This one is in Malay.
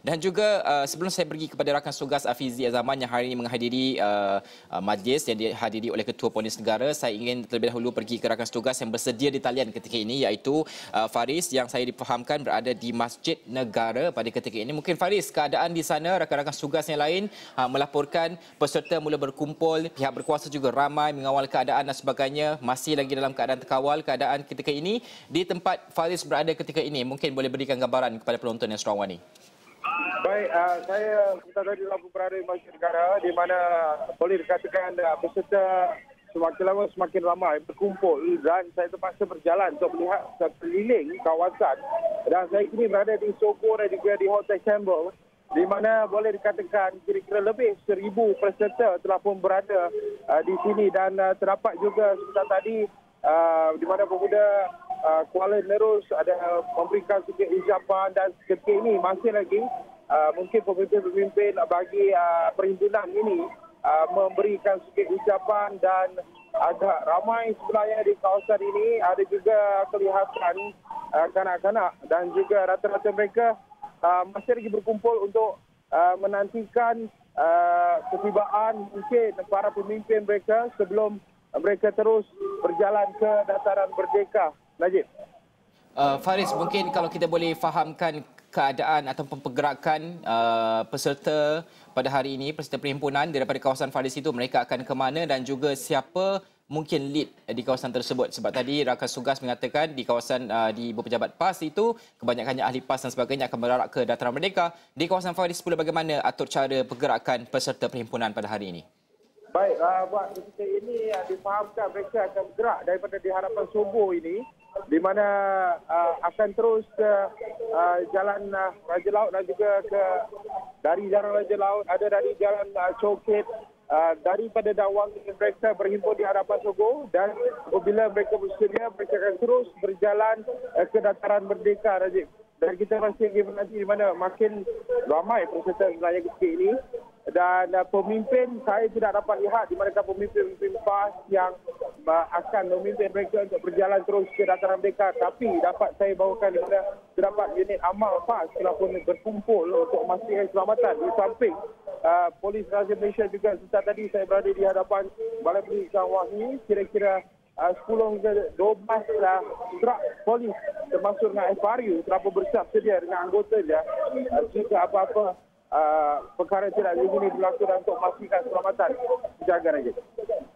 Dan juga sebelum saya pergi kepada rakan tugas Afizi Azaman yang hari ini menghadiri majlis yang dihadiri oleh Ketua Polis Negara, saya ingin terlebih dahulu pergi ke rakan tugas yang bersedia di talian ketika ini, iaitu Faris yang saya difahamkan berada di Masjid Negara pada ketika ini. Mungkin Faris, keadaan di sana, rakan-rakan tugas yang lain melaporkan peserta mula berkumpul, pihak berkuasa juga ramai mengawal keadaan dan sebagainya, masih lagi dalam keadaan terkawal keadaan ketika ini di tempat Faris berada ketika ini. Mungkin boleh berikan gambaran kepada penonton yang seronok ini. Baik, saya tadi lampu berada di Masjid Negara di mana boleh dikatakan peserta semakin lama semakin ramai berkumpul dan saya terpaksa berjalan untuk melihat sekeliling kawasan dan saya kini berada di Sogor dan juga di Hotel Campbell di mana boleh dikatakan kira-kira lebih 1,000 peserta telah pun berada di sini dan terdapat juga sebentar tadi di mana pemuda Kuala Nerus ada memberikan sedikit ucapan dan ketika ini masih lagi mungkin pemimpin-pemimpin bagi perhimpunan ini memberikan sedikit ucapan dan agak ramai sebenarnya di kawasan ini. Ada juga kelihatan kanak-kanak dan juga rata-rata mereka masih lagi berkumpul untuk menantikan ketibaan mungkin para pemimpin mereka sebelum mereka terus berjalan ke dataran Merdeka. Najib. Faris, mungkin kalau kita boleh fahamkan keadaan atau pergerakan peserta pada hari ini, peserta perhimpunan daripada kawasan Faris itu, mereka akan ke mana dan juga siapa mungkin lead di kawasan tersebut. Sebab tadi rakan tugas mengatakan di kawasan di berpejabat PAS itu kebanyakannya ahli PAS dan sebagainya akan merarak ke Dataran Merdeka. Di kawasan Faris pula bagaimana atur cara pergerakan peserta perhimpunan pada hari ini? Baik, buat ketika ini difahamkan mereka akan bergerak daripada di hadapan subuh ini di mana akan terus ke jalan Raja Laut dan juga dari jalan Raja Laut, ada dari jalan Coket, daripada Dawang mereka berhimpun di hadapan Sogo dan apabila mereka bersedia mereka akan terus berjalan ke Dataran Merdeka, Rajib. Dan kita masih lagi menanti di mana makin ramai peserta sebenarnya ketika ini dan pemimpin saya tidak dapat lihat di manakah pemimpin-pemimpin PAS yang akan memimpin mereka untuk berjalan terus ke Dataran Merdeka, tapi dapat saya bawakan di mana terdapat unit amal PAS telah pun berkumpul untuk memastikan keselamatan di samping Polis Raja Malaysia juga. Sebentar tadi saya berada di hadapan Balai Pendidikan Wahmi, kira-kira 10 hingga 12 truk polis termasuk dengan FRU telah bersiap sedia dengan anggotanya jika apa-apa perkara tidak begini berlaku dan untuk memastikan keselamatan dijaga, Raja.